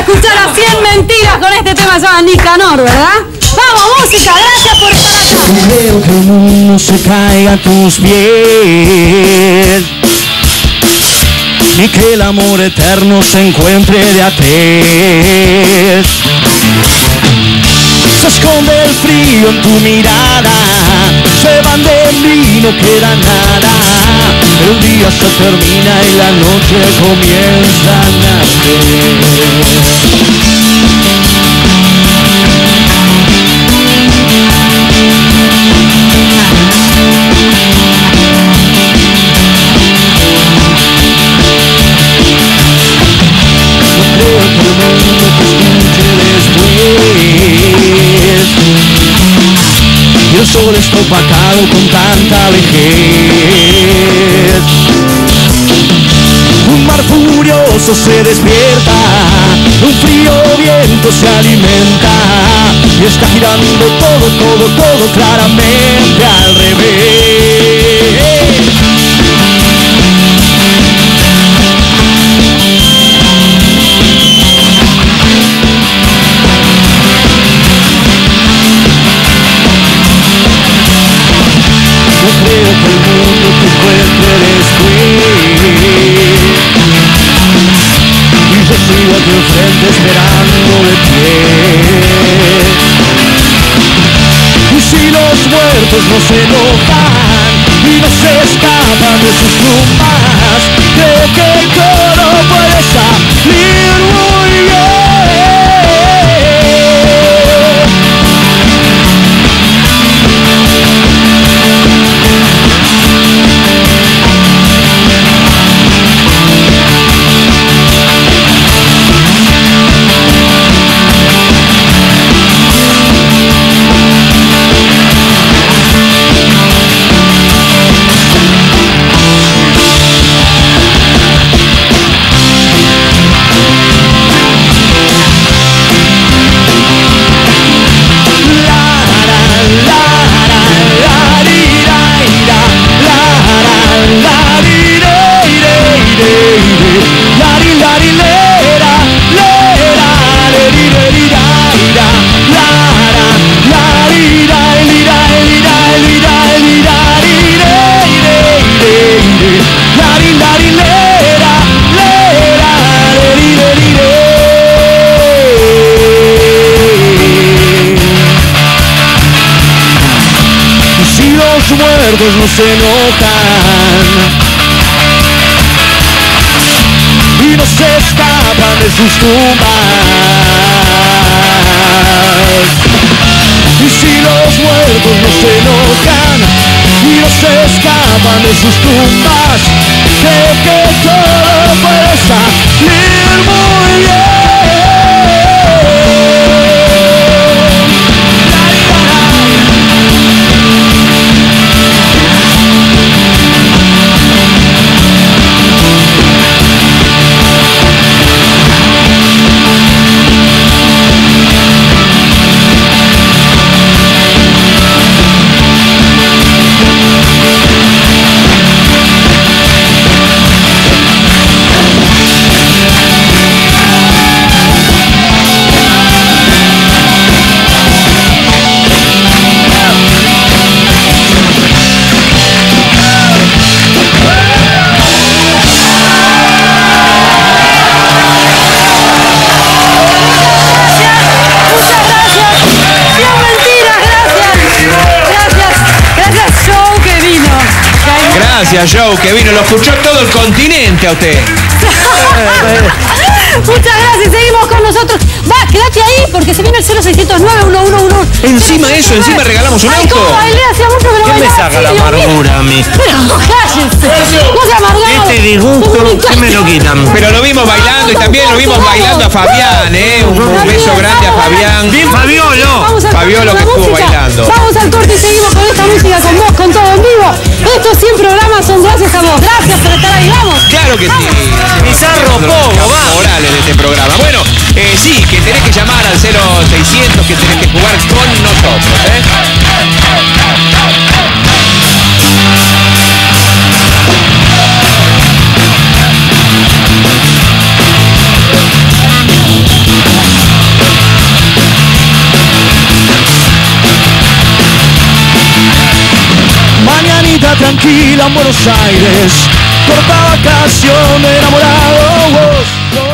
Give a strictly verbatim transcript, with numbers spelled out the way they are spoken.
escuchar a cien mentiras con este tema, se llama Nicanor, ¿verdad? Vamos, música, gracias por estar acá. Creo que el mundo se caiga a tus pies, ni que el amor eterno se encuentre de a tres. Se esconde el frío en tu mirada, se van de mí, no queda nada. El día se termina y la noche comienza a nacer. Y el sol está opacado con tanta vejez. Un mar furioso se despierta, un frío viento se alimenta y está girando todo, todo, todo claramente al revés. Creo que el mundo te encuentre después, y yo sigo aquí enfrente esperando de pie. Y si los muertos no se enojan y no se escapan de sus tumbas, creo que todo puede salir muy bien. Los muertos no se enojan y no se escapan de sus tumbas. Y si los muertos no se enojan y no se escapan de sus tumbas, creo que todo puede salir muy bien. Gracias, Joe, que vino, lo escuchó todo el continente a usted. Muchas gracias, seguimos con nosotros. Va, quédate ahí porque se viene el cero seiscientos nueve uno uno uno. Encima eso, encima regalamos un Ay, auto. ¿cómo bailé? Hacía mucho que no ¿Qué me bailaba saca así, la Dios mío. amargura a mí? Pero cállense. No se amargado. Este disgusto, ¿qué me lo quitan? Pero lo vimos bailando y también lo vimos bailando a Fabián, ¿eh? Un, un beso grande a Fabián. Bien, Fabiolo. Fabiolo que estuvo bailando. Vamos al corte y seguimos con esta música, con vos, con todo en vivo. Estos cien programas son gracias a vos. Gracias por estar ahí, vamos. Claro que sí. Pizarro Pogo, va. Morales de este programa. Bueno, eh, sí, que tenés que llamar al cero seiscientos, que tenés que jugar con nosotros, ¿eh? tranquila en Buenos Aires, corta vacación de enamorado, vos.